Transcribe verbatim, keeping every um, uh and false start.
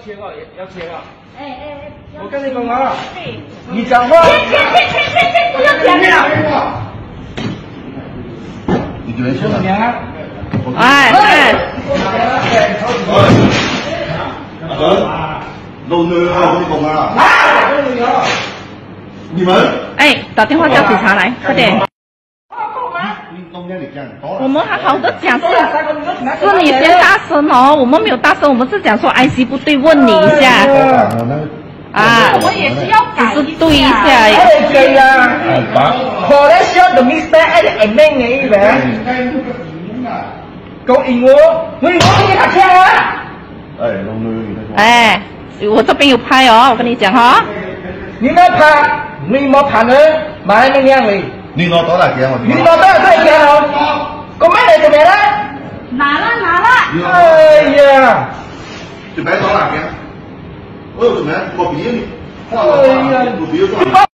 钱哦，要钱啊！ 哎哎哎， 我跟你讲啊，你讲话， 切切切切切切，不要讲了。 你觉得现在？ 哎哎。 老女啊，我跟你讲啊。你们？ 哎，打电话叫警察来，快点。 我们好好的讲是，是你先大声哦，我们没有大声，我们是讲说 I C 不对，问你一下。啊， 我也是要改， 只是对一下。 对呀，我来需要 the mistake and amend 你呗。讲英文，我我给你打枪啊！ 哎，老女， 哎，我这边有拍哦，我跟你讲哈。 你没拍，你没拍呢，买那样嘞。 你拿多少钱？我你拿多少钱哦？我买来做咩呢？ 拿了拿了。 哎呀！ 就买多少钱？我有什么？我别你， 哎呀！ 我别做。